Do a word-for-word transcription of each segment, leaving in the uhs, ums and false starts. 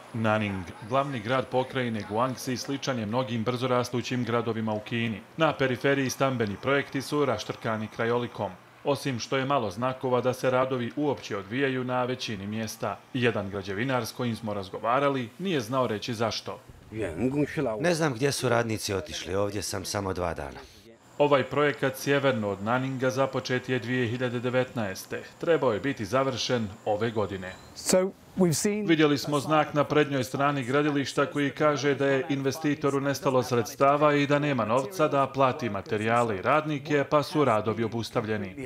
Nanning, glavni grad pokrajine Guangxi, sličan je mnogim brzorastućim gradovima u Kini. Na periferiji stambeni projekti su raštrkani krajolikom. Osim što je malo znakova da se radovi uopće odvijaju na većini mjesta. Jedan građevinar s kojim smo razgovarali nije znao reći zašto. Ne znam gdje su radnici otišli, ovdje sam samo dva dana. Ovaj projekat sjeverno od Nanninga započet je dvije hiljade devetnaeste. Trebao je biti završen ove godine. Vidjeli smo znak na prednjoj strani gradilišta koji kaže da je investitoru nestalo sredstava i da nema novca da plati materijale i radnike, pa su radovi obustavljeni.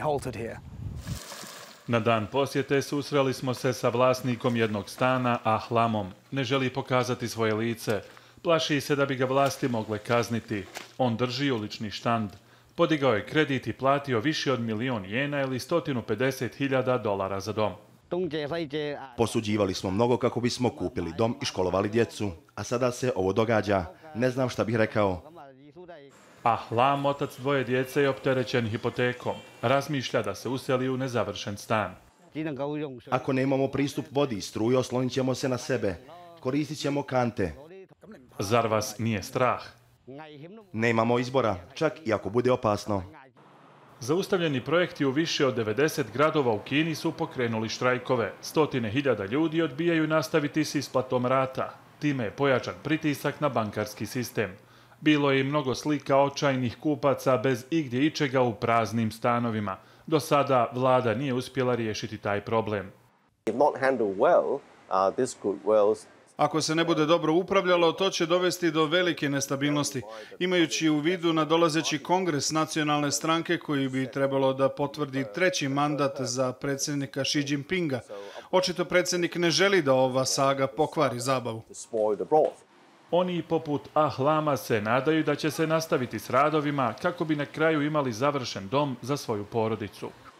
Na dan posjete susreli smo se sa vlasnikom jednog stana, Ahlamom. Ne želi pokazati svoje lice. Plaši se da bi ga vlasti mogle kazniti. On drži ulični štand. Podigao je kredit i platio više od milion jena ili sto pedeset hiljada dolara za dom. Posuđivali smo mnogo kako bismo kupili dom i školovali djecu, a sada se ovo događa. Ne znam šta bih rekao. Ahlam, otac dvoje djece, je opterećen hipotekom. Razmišlja da se useli u nezavršen stan. Ako nemamo pristup vodi i struju, oslonit ćemo se na sebe. Koristit ćemo kante. Zar vas nije strah? Nemamo izbora, čak i ako bude opasno. Zaustavljeni projekti u više od devedeset gradova u Kini su pokrenuli štrajkove. Stotine hiljada ljudi odbijaju nastaviti s isplatom rata. Time je pojačan pritisak na bankarski sistem. Bilo je i mnogo slika očajnih kupaca bez igdje ičega u praznim stanovima. Do sada vlada nije uspjela riješiti taj problem. Ako se ne bude dobro upravljalo, to će dovesti do velike nestabilnosti, imajući u vidu nadolazeći kongres nacionalne stranke koji bi trebalo da potvrdi treći mandat za predsjednika Xi Jinpinga. Očito predsjednik ne želi da ova saga pokvari zabavu. Oni poput Ahlama se nadaju da će se nastaviti s radovima kako bi na kraju imali završen dom za svoju porodicu.